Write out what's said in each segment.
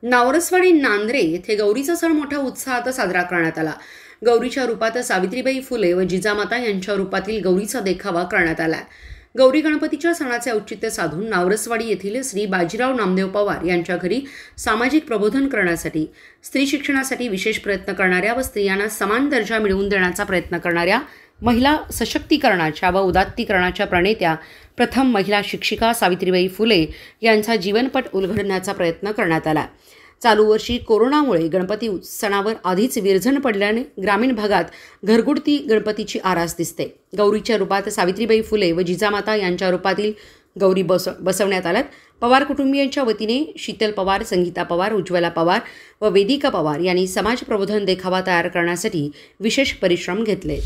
नावरसवाडी नांद्रे येथे गौरीचा सण मोठ्या उत्साहात साजरा करण्यात आला। गौरीच्या रूपात सावित्रीबाई फुले व जिजामाता यांच्या रूपातील गौरीचा देखावा करण्यात आला। गौरी गणपतीच्या सणाचे औचित्य साधून नावरसवाडी येथील श्री बाजीराव नामदेव पवार यांच्या घरी सामाजिक प्रबोधन करण्यासाठी, स्त्री शिक्षणासाठी विशेष प्रयत्न करणाऱ्या व स्त्रियांना समान दर्जा मिळवून देण्याचा प्रयत्न करणाऱ्या, महिला सशक्तीकरणाच्या व उदात्तीकरणाच्या प्रणेत्या प्रथम महिला शिक्षिका सावित्रीबाई फुले यांचा जीवनपट उलगडण्याचा प्रयत्न करण्यात आला। चालू वर्षी कोरोनामुळे गणपती सणावर आधीच विरजण पडल्याने ग्रामीण भागात घरगुती गणपतीची आरास दिसते। गौरीच्या रूपात सावित्रीबाई फुले व जिजामाता यांच्या रूपातील गौरी बसवण्यात आल्यात। पवार कुटुंबियांच्या वतीने शीतल पवार, संगीता पवार, उज्ज्वला पवार व वेदिका पवार यांनी समाज प्रबोधन देखावा तयार करण्यासाठी विशेष परिश्रम घेतले।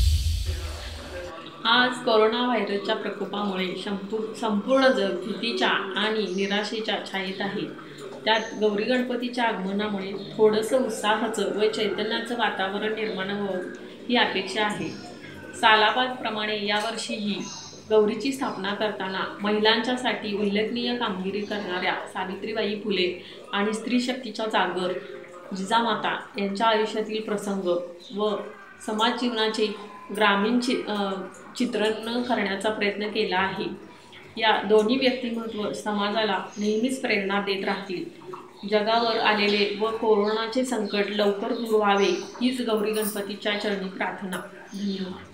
आज कोरोना व्हायरसच्या प्रकोपामुळे संपूर्ण जग भीतीच्या आणि निराशेच्या छायेत आहे। त्यात गौरी गणपतीच्या आगमनामुळे थोडंसं उत्साहाचं व चैतन्याचं वातावरण निर्माण व्हावं ही अपेक्षा आहे। सालाबादप्रमाणे यावर्षीही गौरीची स्थापना करताना महिलांच्यासाठी उल्लेखनीय कामगिरी करणाऱ्या सावित्रीबाई फुले आणि स्त्री शक्तीचा जागर जिजामाता यांच्या आयुष्यातील प्रसंग व समाज जीवनाचे ग्रामीण चित्रण करण्याचा प्रयत्न केला आहे। या दोन्ही व्यक्तिमत्व समाजाला नेहमीच प्रेरणा देत राहतील। जगावर आलेले व कोरोनाचे संकट लवकर दूर व्हावे हीच गौरी गणपतीच्या चरणी प्रार्थना। धन्यवाद।